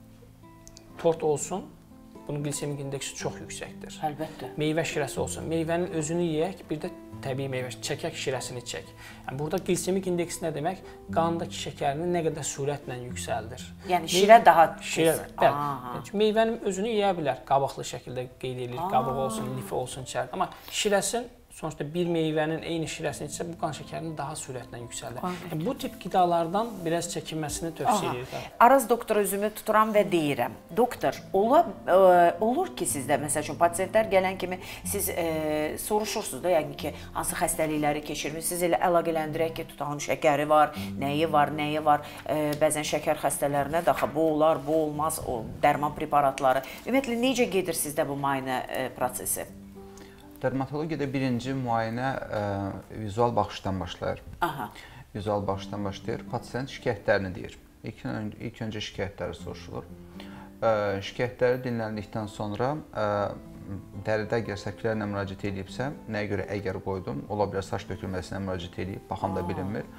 tort olsun, bunun glikemik indeksi çox yüksəkdir.
Əlbəttə.
Meyvə şirəsi olsun. Meyvənin özünü yeyək, bir də təbii meyvə, çəkək şirəsini çək. Yəni, burada glikemik indeksi nə demək? Qandakı şəkərini nə qədər sürətlə yüksəldir.
Yəni, şirə daha
tez. Bəli. Meyvənin özünü yeyə bilər. Qabıqlı şəkildə qeyd edilir. Qabıq olsun, lifi olsun içəridə. Amma şirəsin, sonuçta bir meyvənin eyni şirəsini içsə, bu qan şəkərinin daha sürətlə yüksəldir. Yəni, bu tip qidalardan biraz çəkinməsini tövsiyə edirik.
Araz doktora üzümü tuturam və deyirəm. Doktor, olur ki, sizdə, məsəl üçün, pasiyentlər gələn kimi siz soruşursunuz da, yəni ki, hansı xəstəlikləri keçirmişsiniz, elə əlaqələndirək ki, tutalım şəkəri var, nəyi var. Bəzən şəkər xəstələrinə daxı bu olar, bu olmaz, dərman preparatları. Ümumiyyətlə, necə gedir sizdə bu müayinə prosesi?
Dermatologiyada birinci müayinə vizual baxışdan başlayır. Vizual baxışdan başlayır, pasiyent şikayətlərini deyir. İlk öncə şikayətləri soruşulur. Şikayətləri dinləndikdən sonra dəridə əgər səpkilərlə müraciət edibsə, nəyə görə əgər qoydum, ola bilər saç tökülməsinə müraciət edib, baxan da bilinmir.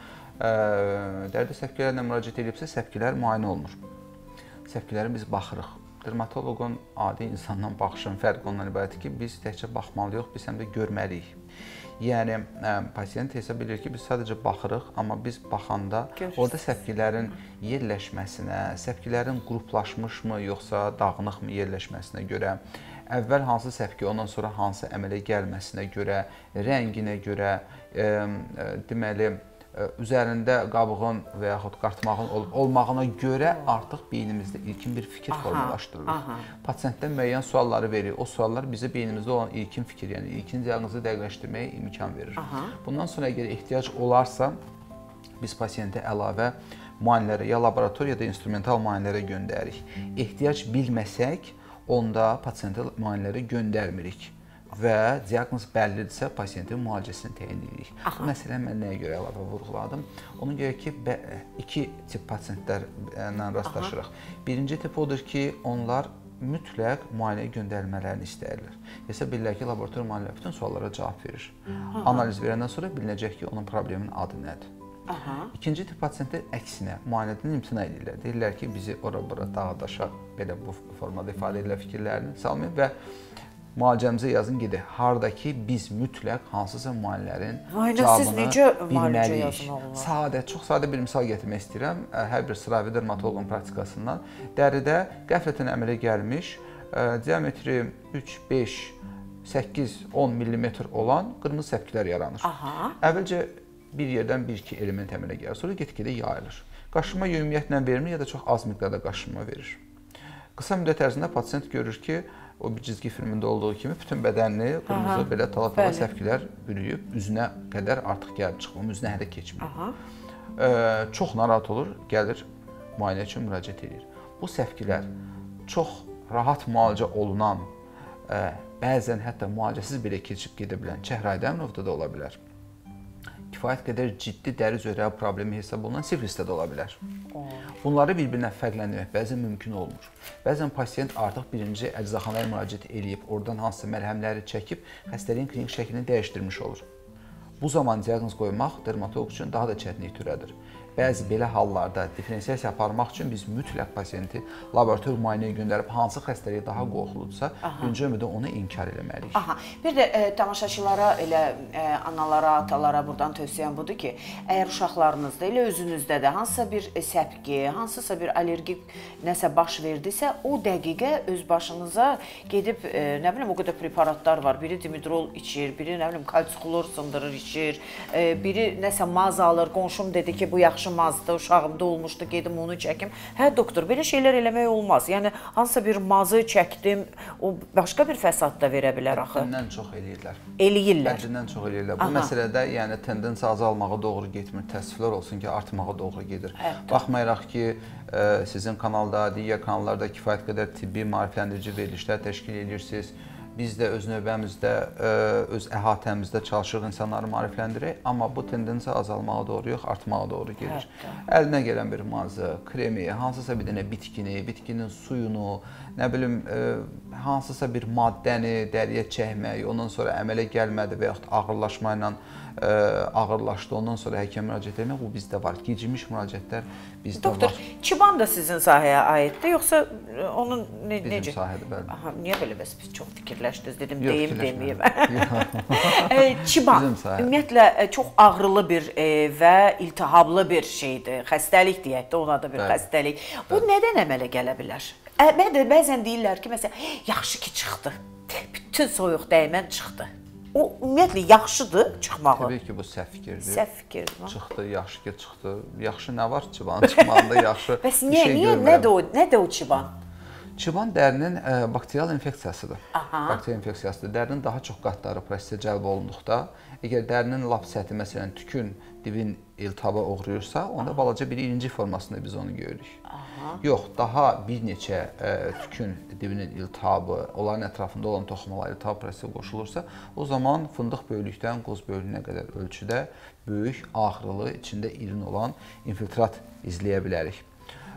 Dəridə səpkilərlə müraciət edibsə, səpkilər müayinə olunur. Səpkiləri biz baxırıq. Dermatoloqun adi insandan baxışın fərqi ondan ibarətdir ki, biz təkcə baxmalıyıq, biz həm də görməliyik. Yəni, pasiyent hesab edir ki, biz sadəcə baxırıq, amma biz baxanda orada səpkilərin yerləşməsinə, səpkilərin qruplaşmışmı, yoxsa dağınıqmı yerləşməsinə görə, əvvəl hansı səpki, ondan sonra hansı əmələ gəlməsinə görə, rənginə görə, deməli, üzərində qabığın və yaxud qartmağın olmağına görə artıq beynimizdə ilkin bir fikir formalaşdırılır. Pasiyentdən müəyyən sualları verir. O suallar bizə beynimizdə olan ilkin fikir, yəni ilkin diaqnozu dəqiqləşdirməyə imkan verir. Bundan sonra əgər ehtiyac olarsa, biz pasiyentə əlavə müayinələrə, ya laborator, ya da instrumental müayinələrə göndəririk. Ehtiyac bilməsək, onda pasiyentə müayinələrə göndərmirik. Və diaqnoz bəllidirsə, pasiyentin müalicəsini təyin edirik. Bu məsələni mən nəyə görə əlavə vurğuladım? Ona görə ki, iki tip pasiyentlərlə rastlaşırıq. Birinci tip odur ki, onlar mütləq müayinəyə göndərilmələrini istəyirlər. Hesab edirlər ki, laborator müayinələr bütün suallara cavab verir. Analiz verəndən sonra bilinəcək ki, onun problemin adı nədir? İkinci tip pasiyentlər əksinə müayinədən imtina edirlər. Deyirlər ki, bizi ora-bura, dağa-daşa belə bu formada ifadə edirlər fikirlərini salmayın və müalicəmizə yazın gedək. Hardakı biz mütləq hansısa müayinələrin cavabını bilməliyik. Çox sadə bir misal gətirmək istəyirəm. Hər bir sıravi dermatoloqun praktikasından. Dəridə qəflətən əmələ gəlmiş, diametri 3, 5, 8, 10 mm olan qırmızı səpkilər yaranır. Əvvəlcə bir yerdən 1-2 element əmələ gəlir, sonra get-gedə yayılır. Qaşınma ümumiyyətlə vermir, ya da çox az miqdarda qaşınma verir. Qısa müddət ərzində pasiyent görür ki, o bir cizgi filmində olduğu kimi bütün bədənini qırmızı belə tala-tala səpkilər bürüyüb, üzünə qədər artıq gəlib çıxmır, üzünə hələ keçmir. Çox narahat olur, gəlir müayinə üçün müraciət edir. Bu səpkilər çox rahat müalicə olunan, bəzən hətta müalicəsiz belə keçib gedə bilən Çəhrayı Dəmirovda da ola bilər. Kifayət qədər ciddi dəri zörəvi problemi hesab olunan siflisdə də ola bilər. Bunları bir-birindən fərqləndirmək bəzən mümkün olmur. Bəzən pasiyent artıq birinci əczaxanaya müraciət edib, oradan hansısa məlhəmləri çəkib, xəstəliyin klinik şəklini dəyişdirmiş olur. Bu zaman diaqnoz qoymaq dermatoloq üçün daha da çətinlik törədir. Bəzi belə hallarda diferensiyasiya aparmaq üçün biz mütləq pasiyenti laborator müayinəyə göndərib hansı xəstəlik daha qorxuludirsə, birinci növbədə onu inkar eləməliyik.
Bir də tamaşaçılara, elə analara, atalara buradan tövsiyəm budur ki, əgər uşaqlarınızda, elə özünüzdə də hansısa bir səpki, hansısa bir allergik nəsə baş verdisə, o dəqiqə öz başınıza gedib, nə bilim, o qədər preparatlar var. Biri dimidrol içir, biri, nə bilim, kalsiklor sındırır içir, biri nəsə maz alır. Qonşum dedi ki, bu yaxşı mazdı, uşağımda olmuşdu, gedim onu çəkim. Hə, doktor, belə şeylər eləmək olmaz. Yəni, hansısa bir mazı çəkdim, o başqa bir fəsad da verə bilər axı.
Həddindən çox eləyirlər.
Eləyirlər.
Həddindən çox eləyirlər. Bu məsələdə, yəni, tendensiya azalmağa doğru getmir. Təəssüflər olsun ki, artmağa doğru gedir. Baxmayaraq ki, sizin kanalda, digər kanallarda kifayət qədər tibbi maarifləndirici verilişlər təşkil edirsiniz. Biz də öz növbəmizdə, öz əhatəmizdə çalışırıq insanları maarifləndirək, amma bu tendensiya azalmağa doğru yox, artmağa doğru gedir. Əlinə gələn bir mazı, kremi, hansısa bir dənə bitkini, bitkinin suyunu, nə bilim, hansısa bir maddəni dəriyə çəkmək, ondan sonra əmələ gəlmədi və yaxud ağırlaşma ilə ağırlaşdı, ondan sonra həkimə müraciət etmək, bu bizdə var. Gecikmiş müraciətlər bizdə var.
Doktor, çiban da sizin sahəyə aiddir, yoxsa onun necə?
Bizim sahədir, bəli.
Niyə belə bəs biz çox fikirləşdiniz, dedim, deyim, deməyim. Çiban, ümumiyyətlə, çox ağrılı bir və iltihablı bir şeydir, xəstəlik deyək də, ona da bir xəstəlik. Bu nədən əmələ gələ bilər? Bəzən deyirlər ki, məsələn, yaxşı ki, çıxdı, bütün soyuq dəymən çıxdı. O, ümumiyyətlə, yaxşıdır çıxmağı.
Təbii ki, bu səhv fikirdir.
Səhv fikirdir.
Çıxdı, yaxşı ki, çıxdı. Yaxşı nə var çibanın çıxmağında yaxşı bir şey görmürəm.
Bəs nədir o çiban?
Çiban dərinin bakterial infeksiyasıdır. Bakterial infeksiyasıdır. Dərinin daha çox qatları prosesə cəlb olunduqda, əgər dərinin lap səthi, məsələn, tükün dibin iltihaba uğrayırsa, onda balaca bir irinci formasında biz onu görürük. Yox, daha bir neçə tükün dibinin iltihabı, onların ətrafında olan toxumalar iltihab prosesə qoşulursa, o zaman fındıq böyüklükdən qoz böyüklüyünə qədər ölçüdə böyük, ağrılı, içində irin olan infiltrat izləyə bilərik.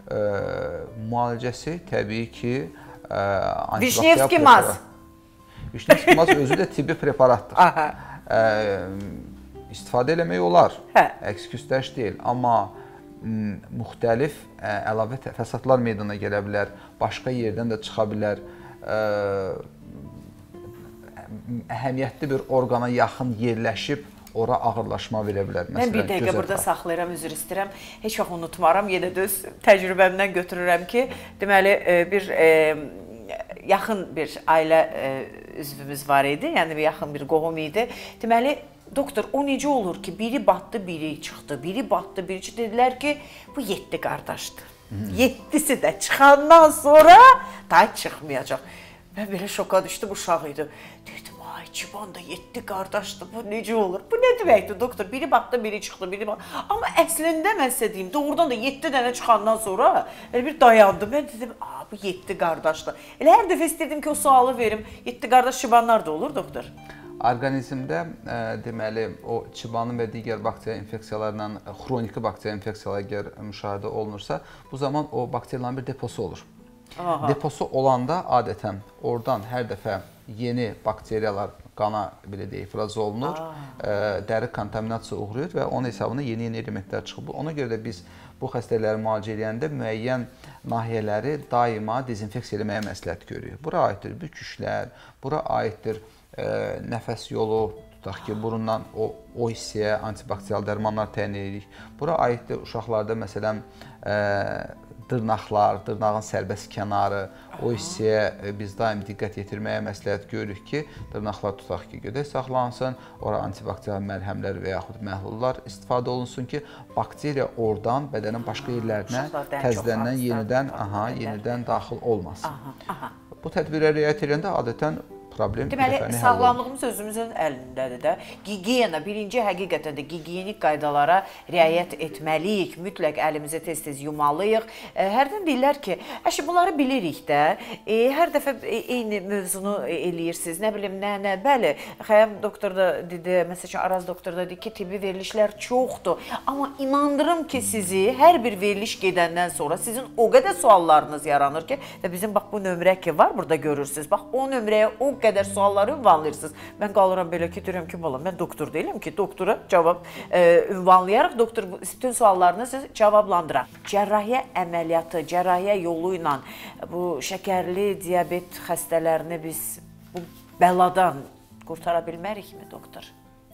Müalicəsi təbii ki,
Vişnevski maz.
Vişne sıxılmaz özü də tibbi preparatdır. İstifadə eləmək olar, əks küstəş deyil, amma müxtəlif əlavə fəsadlar meydana gələ bilər, başqa yerdən də çıxa bilər, əhəmiyyətli bir orqana yaxın yerləşib, ora ağırlaşma verə bilər.
Mən bir dəqiqə burada saxlayıram, üzr istəyirəm, heç vaxt unutmaram, yenə də öz təcrübəmdən götürürəm ki, deməli, bir yaxın bir ailə üzvümüz var idi, yəni bir yaxın bir qohum idi. Deməli, doktor, o necə olur ki, biri batdı, biri çıxdı, biri batdı, biri çıxdı. Dedilər ki, bu 7 qardaşdır. 7'si də çıxandan sonra daha çıxmayacaq. Mən belə şoka düşdüm, uşaq idi. Dedim, ay, Civan da 7 qardaşdır, bu necə olur? Bu nə deməkdir, doktor? Biri batdı, biri çıxdı, biri batdı. Amma əslində mən sizə deyim, doğrudan da 7 dənə çıxandan sonra bir dayandım. Mən dedim, bu 7 qardaşdır. Elə hər dəfə istəyirdim ki, o sualı verim. 7 qardaş Civanlar da olur, doktor?
Orqanizmdə deməli o Civanın və digər bakteriya infeksiyalarla xroniki bakteriya infeksiyaları əgər müşahidə olunursa, bu zaman o bakteriyaların bir deposu olur. Deposu olanda adətən oradan hər dəfə yeni bakteriyalar qana belə deyək, ifraz olunur, dəri kontaminasiyaya uğrayır və onun hesabına yeni elementlər çıxır. Ona görə də biz bu xəstələri müalicə edəndə müəyyən nahiyələri daima dezinfeksiya etməyə məsləhət görürük. Bura aiddir büküşlər, bura aiddir nəfəs yolu, tutaq ki, burundan o hissəyə antibakteriyal dərmanlar təyin edirik. Bura aiddir uşaqlarda məsələn dırnaqlar, dırnağın sərbəst kənarı, o hissəyə biz daim diqqət yetirməyə məsləhət görürük ki, dırnaqlar tutaq ki, gödək saxlansın, ora antibakteriyal məlhəmlər və yaxud məhlullar istifadə olunsun ki, bakteriya oradan bədənin başqa yerlərinə təzədəndən yenidən daxil olmasın. Bu tədbirə riayət edəndə adətən problem
deməli, sağlamlığımız özümüzün əlindədir də. Gigiyena, birinci həqiqətən də gigiyenik qaydalara riayət etməliyik. Mütləq əlimizi tez-tez yumalıyıq. Hərdən deyirlər ki, bunları bilirik də. Hər dəfə eyni mövzunu eləyirsiniz. Nə bilim, nə. Bəli, Xəyam doktor da dedi, məsələn, Araz doktor da dedi ki, tibbi verilişlər çoxdur. Amma inandırım ki, sizi hər bir veriliş gedəndən sonra sizin o qədər suallarınız yaranır ki, və bizim bax bu nömrə ki var, burada görürsünüz. Bax o nömrəyə o qədər sualları ünvanlayırsınız. Mən qalıram belə ki, deyirəm ki, mən doktor deyiləm ki, doktora cavab ünvanlayaraq, doktor bütün suallarınızı cavablandırar. Cərrahiyyə əməliyyatı, cərrahiyyə yolu ilə bu şəkərli diabet xəstələrini biz bu bəladan qurtara bilmərikmi, doktor?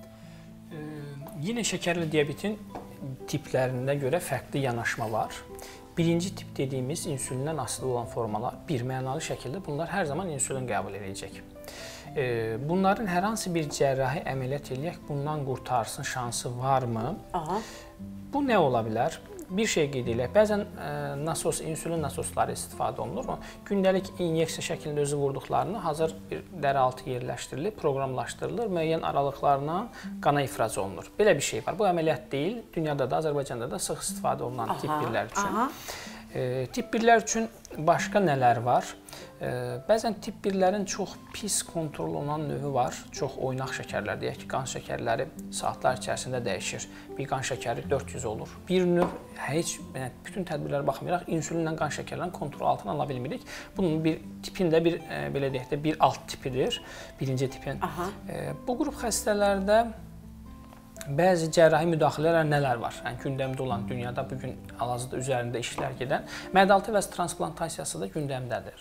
Yenə şəkərli diabetin tiplərində görə fərqli yanaşma var. Birinci tip dediyimiz insülindən asılı olan formalar birmənalı şəkildə bunlar hər zaman insülin qəbul edəcək. Bunların hər hansı bir cərrahi əməliyyat eləyək, bundan qurtarsın şansı varmı? Bu nə ola bilər? Bir şey qeyd edək, bəzən insülin nasosları istifadə olunur. Gündəlik inyeksiya şəklində özü vurduqlarını hazır bir dəri altı yerləşdirilir, proqramlaşdırılır, müəyyən aralıqlarla qana ifraz olunur. Belə bir şey var. Bu əməliyyat deyil, dünyada da, Azərbaycanda da sıx istifadə olunan tip 1'lər üçün. Tip 1'lər üçün başqa nələr var? Bəzən tip 1'lərin çox pis kontrol olunan növü var. Çox oynaq şəkərlər, deyək ki, qan şəkərləri saatlar içərisində dəyişir. Bir qan şəkəri 400 olur. Bir növ bütün tədbirlərə baxmayaraq insülinlə qan şəkərlərini kontrol altına ala bilmirik. Bunun bir tipində belə deyək də bir alt tipidir, birinci tipin. Bu qrup xəstələrdə bəzi cərrahi müdaxilələr nələr var? Yəni, gündəmdə olan dünyada bugün hal-hazırda üzərində işlər gedən mədalı vəz transplantasiya da gündəmdədir.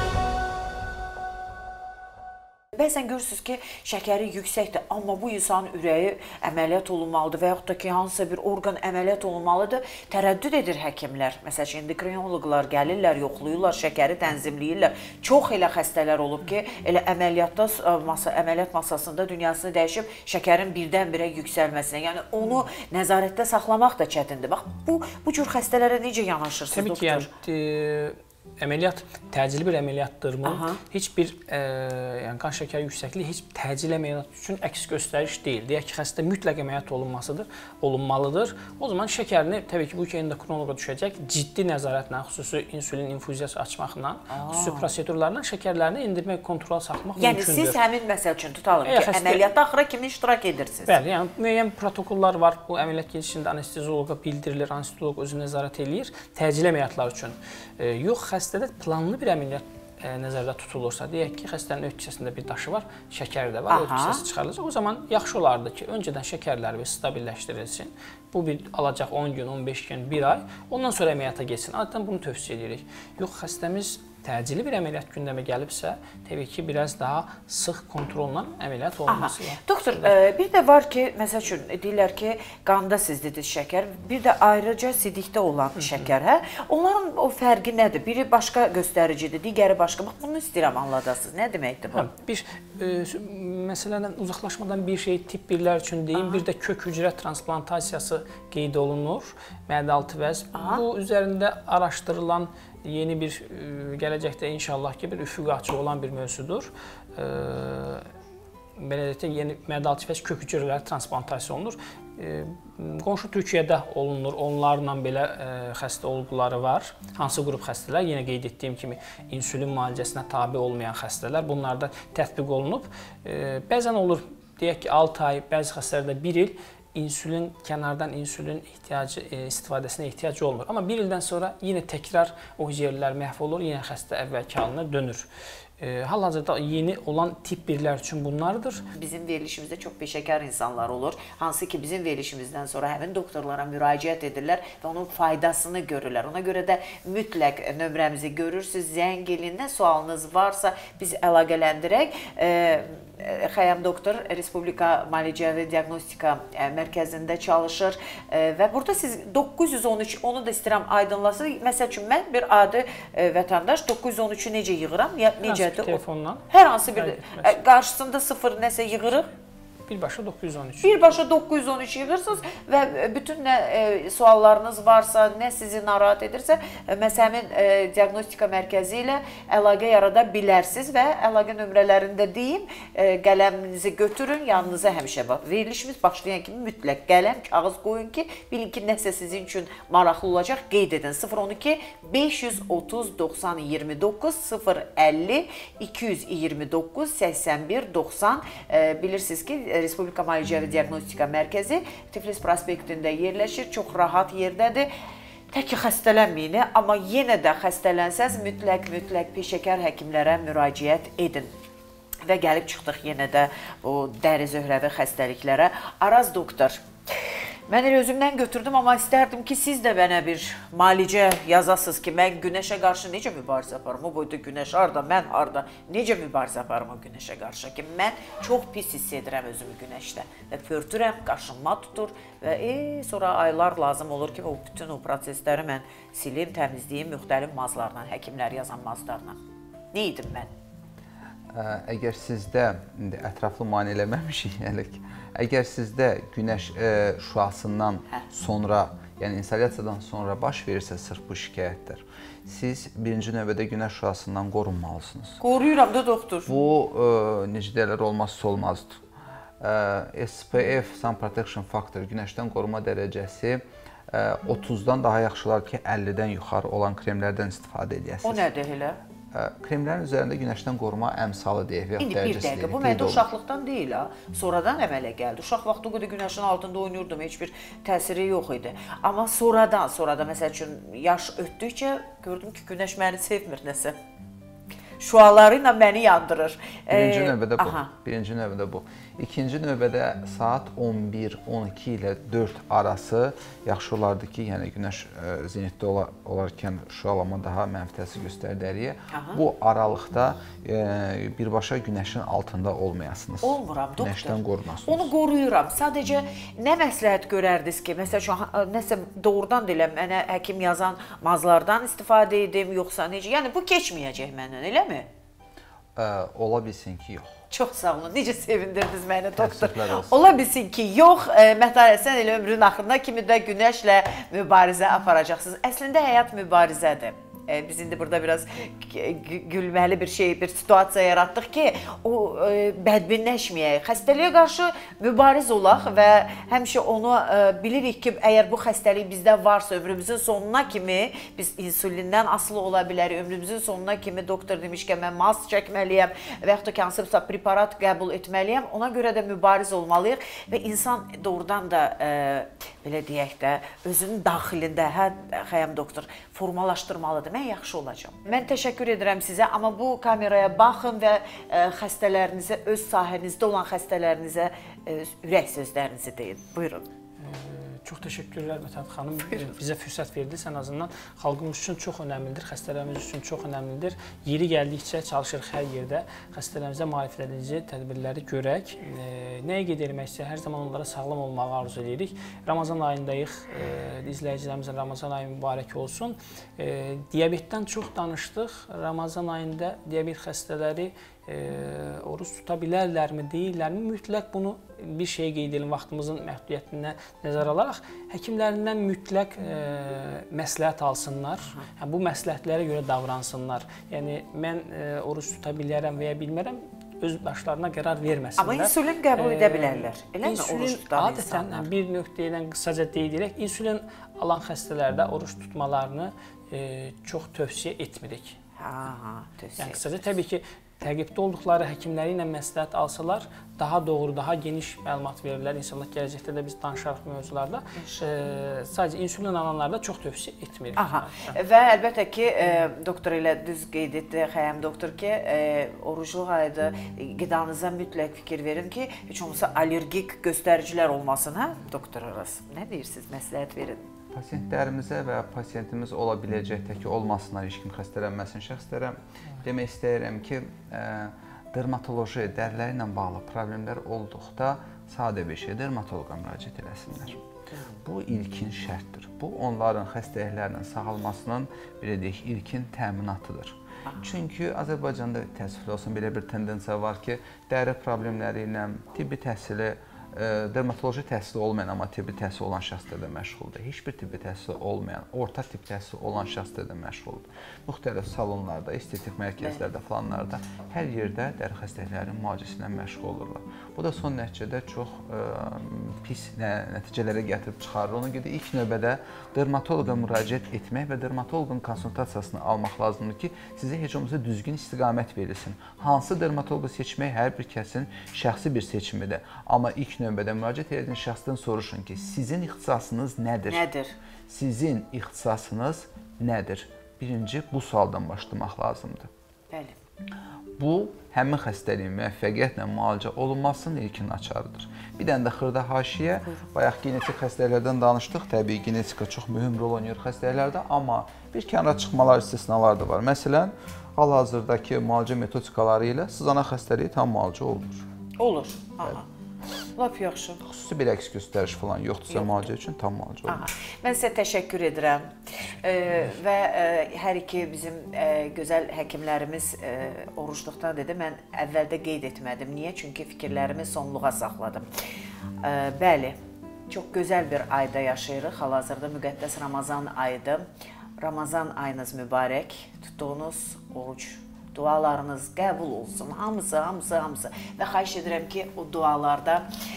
Bəzən görürsünüz ki, şəkəri yüksəkdir, amma bu insanın ürəyi əməliyyat olunmalıdır və yaxud da ki, hansısa bir orqan əməliyyat olunmalıdır. Tərəddüd edir həkimlər. Məsələn, endokrinoloqlar gəlirlər, yoxlayırlar, şəkəri tənzimləyirlər. Çox elə xəstələr olub ki, elə əməliyyat masasında dünyasını dəyişib şəkərin birdən-birə yüksəlməsinə. Yəni, onu nəzarətdə saxlamaq da çətindir. Bax, bu cür xəstələrə necə yanaşırsınız, doktor?
Təbii ki, əməliyyat təcili bir əməliyyatdırmı? Heç bir qan şəkəri yüksəkliyi heç təcil əməliyyat üçün əks göstəriş deyil. Deyək ki, xəstə mütləq əməliyyat olunmalıdır. O zaman şəkərini təbii ki, bu iki endokrinoloqa düşəcək ciddi nəzarətlə, xüsusi insülin infuziyası açmaqla, xüsusi prosedurlarla şəkərlərini endirmək, kontrol saxlamaq mümkündür.
Yəni, siz həmin məsəl üçün tutalım ki, əməliyyatda axıra kimi iştirak edirsiniz?
Bəli, yəni müəyyən protokollar var. Bu əməliyyat gedişində anestezioloqa bildirilir, anestezioloq özü nəzarət eləyir təcili əməliyyatlar üçün. Yox, xəstədə planlı bir əməliyyat nəzərdə tutulursa, deyək ki, xəstənin öd kisəsində bir daşı var, şəkəri də var, öd kisəsi çıxarılacaq. O zaman yaxşı olardı ki, öncədən şəkərləri bir stabilləşdirilsin. Bu bir alacaq 10 gün, 15 gün, 1 ay. Ondan sonra əməliyyata geçsin. Adətən bunu tövsiyə edirik. Yox, xəstəmiz təcili bir əməliyyat gündəmə gəlibsə, təbii ki, biraz daha sıx kontrolla əməliyyat olunması lazımdır.
Doktor, bir də var ki, məsəl üçün deyirlər ki, qanda siz dediniz şəkər, bir də ayrıca sidikdə olan şəkər, hə? Onların o fərqi nədir? Biri başqa göstəricidir, digəri başqa. Bax, bunu istəyirəm anladasınız. Nə deməkdir bu?
Bir məsələdən uzaqlaşmadan bir şey tip 1-lər üçün deyim, bir də kök hücrə transplantasiyası qeyd olunur, mədə-altı vəz. Bu üzərində araşdırılan yeni bir, gələcəkdə inşallah ki, bir üfüq açıq olan bir mövzudur. Belə deyək, yeni mədə-altı vəz kök hücrələri transplantasiya olunur. Qonşu Türkiyədə olunur, onlarla belə xəstə olguları var. Hansı qrup xəstələr? Yenə qeyd etdiyim kimi, insülin müalicəsinə tabi olmayan xəstələr. Bunlarda tətbiq olunub. Bəzən olur, deyək ki, 6 ay, bəzi xəstələrdə 1 il kənardan insülin istifadəsinə ehtiyac olmur. Amma 1 ildən sonra yenə təkrar o hüceyrələr məhv olur, yenə xəstə əvvəlki halına dönür. Hal-hazırda yeni olan tip 1-lər üçün bunlardır.
Bizim verilişimizdə çox peşəkar insanlar olur. Hansı ki, bizim verilişimizdən sonra həmin doktorlara müraciət edirlər və onun faydasını görürlər. Ona görə də mütləq nömrəmizi görürsünüz, zəng edin. Nə sualınız varsa biz əlaqələndirək. Xəyam doktor Respublika Müalicə və Diaqnostika Mərkəzində çalışır və burada siz 913, onu da istəyirəm aydınlasın. Məsəl üçün, mən bir adi vətəndaş 913-ü necə yığıram?
Necədir? Telefondan.
Hər hansı bir, qarşısında 0 nəsə yığırıq.
Birbaşa 913.
Birbaşa 913 yığırsınız və bütün nə suallarınız varsa, nə sizi narahat edirsə, məhz həmin diaqnostika mərkəzi ilə əlaqə yarada bilərsiniz və əlaqə nömrələrini də deyim, qələminizi götürün, yanınıza həmişə bax. Verilişimiz başlayan kimi mütləq qələm, kağız qoyun ki, bilin ki, nəsə sizin üçün maraqlı olacaq, qeyd edin. 012 530 90 29 050 229 81 90 bilirsiniz ki, Respublika Müalicə və Diaqnostika Mərkəzi Tiflis prospektində yerləşir, çox rahat yerdədir. Tək ki, xəstələnməyin, amma yenə də xəstələnsəz mütləq peşəkar həkimlərə müraciət edin. Və gəlib çıxdıq yenə də o dəri zöhrəvi xəstəliklərə. Araz doktor, mən elə özümdən götürdüm, amma istərdim ki, siz də mənə bir müalicə yazasınız ki, mən günəşə qarşı necə mübarizə aparım? O boyda günəş harda, mən harda, necə mübarizə aparım o günəşə qarşı ki, mən çox pis hiss edirəm özümü günəşdə və pörtürəm, qaşınma tutur və sonra aylar lazım olur ki, bütün o prosesləri mən silim, təmizləyim müxtəlif mazlarla, həkimlər yazan mazlarla. Nə edim mən?
Əgər sizdə, ətraflı müayinə eləməmişik, əgər sizdə günəş şüasından sonra, yəni insolyasiyadan sonra baş verirsə sırf bu şikayətlər, siz birinci növbədə günəş şüasından qorunmalısınız.
Qoruyuram da doktor.
Bu, necə deyirlər, olmazsa olmazdır. SPF, Sun Protection Factor, günəşdən qoruma dərəcəsi 30-dan daha yaxşılar ki, 50-dən yuxarı olan kremlərdən istifadə edəsiniz.
O nədir elə?
Kremlərin üzərində günəşdən qoruma əmsalı deyək və yaxud
dərəcəsi deyək. İndi bir dəqiqə, bu məndə uşaqlıqdan deyil, sonradan əmələ gəldi. Uşaq vaxtı o qədər günəşin altında oynuyordum, heç bir təsiri yox idi. Amma sonradan, məsəl üçün, yaş ötdükcə gördüm ki, günəş məni sevmir nəsə. Şüaları ilə məni yandırır.
Birinci növbədə bu. İkinci növbədə saat 11-12 ilə 4 arası yaxşı olardı ki, yəni günəş zenitdə olarkən şüalama daha mənfi təsir göstərir dəriyə. Bu aralıqda birbaşa günəşin altında olmayasınız.
Olmuram, doktor.
Günəşdən qorunasınız.
Onu qoruyuram. Sadəcə nə məsləhət görərdiniz ki, məsələn, nəsə doğrudan deyiləm, mənə həkim yazan mazlardan istifadə edim, yoxsa necə? Yəni, bu keçməyəcək məndən, eləmi?
Ola bilsin ki, yox.
Çox sağ olun. Necə sevindirdiniz məni, doktor.
Təəssüflər olsun.
Ola bilsin ki, yox. Məhtarəsən elə ömrün axırına kimi də günəşlə mübarizə aparacaqsınız. Əslində həyat mübarizədir. Biz indi burada biraz gülməli bir situasiya yaratdıq ki, o bədbinləşməyək, xəstəliyə qarşı mübariz olaq və həmişə onu bilirik ki, əgər bu xəstəlik bizdə varsa, ömrümüzün sonuna kimi biz insulindən asılı ola bilərik, ömrümüzün sonuna kimi doktor demişkən mən maz çəkməliyəm və yaxud da ki, hansısa preparat qəbul etməliyəm, ona görə də mübariz olmalıyıq və insan doğrudan da, belə deyək də, özünün daxilində, Xəyam doktor, formalaşdırmalıdır. mən yaxşı olacam. Mən təşəkkür edirəm sizə, amma bu kameraya baxın və xəstələrinizə, öz sahənizdə olan xəstələrinizə ürək sözlərinizi deyin. Buyurun.
Çox təşəkkürlər Mətəd xanım. Bizə fürsət verdiniz. Ən azından xalqımız üçün çox önəmlidir, xəstələrimiz üçün çox önəmlidir. Yeri gəldikcə çalışırıq hər yerdə xəstələrimizə maarifləndirici tədbirləri görək. Nəyə qeyd etmək istəyir? Hər zaman onlara sağlam olmağı arzu edirik. Ramazan ayındayıq. İzləyicilərimizin Ramazan ayı mübarək olsun. Diabetdən çox danışdıq. Ramazan ayında diabet xəstələri oruç tuta bilərlərmi, deyirlərmi? Mütləq bunu bir şey qeyd edelim, vaxtımızın məhdudiyyətinə nəzər alaraq, həkimlərindən mütləq məsləhət alsınlar, bu məsləhətlərə görə davransınlar. Yəni, mən oruç tuta bilərəm və ya bilmərəm, öz başlarına qərar verməsinlər.
Amma insulin qəbul edə bilərlər, eləmi? Oruç tutan insanlar.
Adətən bir nöqtəyə qısaca deyilək, insulin alan xəstələrdə oruç tutmalarını çox tövsiyə etmirik.
Tövsiyə.
Yəni, qısaca təbii ki, təqibdə olduqları həkimləri ilə məsləhət alsalar, daha doğru, daha geniş məlumat verirlər. İnşallah gələcəkdə də biz danışarıq bu mövzularda. Sadəcə insulin alanlarda çox tövsiyə etmirik.
Və əlbəttə ki, doktor elə düz qeyd etdi, Xəyam doktor ki, orucluq ayda qidanıza mütləq fikir verin ki, heç olmasa allergik göstəricilər olmasın, hə, doktor Aras? Nə deyirsiniz, məsləhət verin?
Pasientlərimizə və pasientimiz ola biləcək tək olmasınlar, heç kim xəstələnməsin şəxslərə demək istəyirəm ki, dermatoloji, dəriləri ilə bağlı problemlər olduqda sadə bir şey, dermatoloqa müraciət eləsinlər. Bu ilkin şərtdir. Bu, onların xəstəliklərinin sağalmasının, belə deyək, ilkin təminatıdır. Çünki Azərbaycanda təəssüflər olsun, belə bir tendensiya var ki, dəri problemləri ilə tibbi təhsili, dermatoloji təhsili olmayan, amma tibbi təhsili olan şəxslər də məşğuldur. Heç bir tibbi təhsili olmayan, orta tibb təhsili olan şəxslər də məşğuldur. Müxtəlif salonlarda, estetik mərkəzlərdə, falanlarda, hər yerdə dəri xəstəliklərinin müalicəsi ilə məşğul olurlar. Bu da son nəticədə çox pis nəticələrə gətirib çıxarır. Ona görə ilk növbədə dermatoloqa müraciət etmək və dermatoloqun konsultasiyasını almaq lazımdır ki, sizə heç olmasa düzgün istiqamət verilsin. Hansı dermatoloqu seçmək hər bir kəsin şəxsi bir seçimidir. Amma ilk növbədə müraciət edin şəxsdən soruşun ki, sizin ixtisasınız nədir?
Nədir?
Sizin ixtisasınız nədir? Birinci, bu sualdan başlamaq lazımdır.
Bəli.
Bu, həmin xəstəliyin müvəffəqiyyətlə müalicə olunmasının ilkin açarıdır. Bir dənə də xırda haşiyə, bayaq genetik xəstəliklərdən danışdıq. Təbii, genetika çox mühüm rol oynayır xəstəliklərdə, amma bir kənara çıxmalar, istisnalar da var. Məsələn, hal-hazırdakı müalicə metodikaları ilə sızana xəstəliyi tam müalicə olunur.
Olur. Lap yaxşı.
Xüsusi bir əks göstəriş falan yoxdursa müalicə üçün tam müalicə olunur.
Mən sizə təşəkkür edirəm və hər iki bizim gözəl həkimlərimiz orucluqdan dedi. Mən əvvəldə qeyd etmədim. Niyə? Çünki fikirlərimi sonluğa saxladım. Bəli, çox gözəl bir ayda yaşayırıq. Hal-hazırda müqəddəs Ramazan ayıdır. Ramazan ayınız mübarək. Tutduğunuz oruc, dualarınız qəbul olsun, hamısı. Və xahiş edirəm ki, o dualarda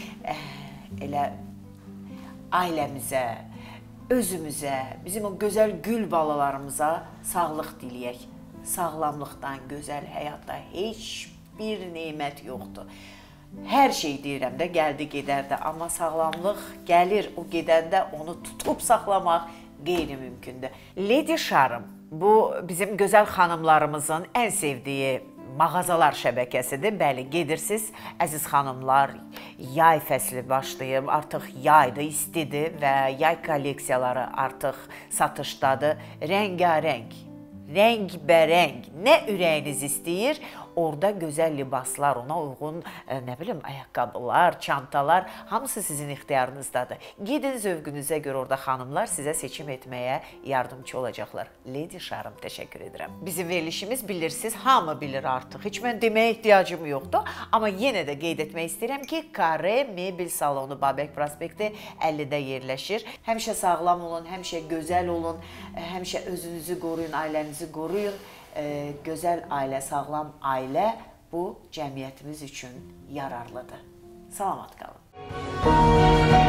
elə ailəmizə, özümüzə, bizim o gözəl gül balalarımıza sağlıq diləyək. Sağlamlıqdan, gözəl həyatda heç bir nemət yoxdur. Hər şey deyirəm də, gəldi gedər də, amma sağlamlıq gəlir, o gedəndə onu tutub saxlamaq qeyri-mümkündür. Lady Charm, bu bizim gözəl xanımlarımızın ən sevdiyi mağazalar şəbəkəsidir. Bəli, gedirsiniz, əziz xanımlar, yay fəsli başlayıb, artıq yaydır, istidir və yay kolleksiyaları artıq satışdadır. Rəngarəng, rəngbərəng, nə ürəyiniz istəyir, orada gözəl libaslar, ona uyğun, nə bilim, ayaqqabılar, çantalar, hamısı sizin ixtiyarınızdadır. Gedin zövqünüzə görə orada xanımlar sizə seçim etməyə yardımcı olacaqlar. Lady Charm, təşəkkür edirəm. Bizim verilişimiz bilirsiniz, hamı bilir artıq. Heç mən deməyə ehtiyacım yoxdur. Amma yenə də qeyd etmək istəyirəm ki, Kare Mebel Salonu Babək Prospekti 50-də yerləşir. Həmişə sağlam olun, həmişə gözəl olun, həmişə özünüzü qoruyun, ailənizi qoruyun. Gözəl ailə, sağlam ailə bu cəmiyyətimiz üçün yararlıdır. Salamat qalın.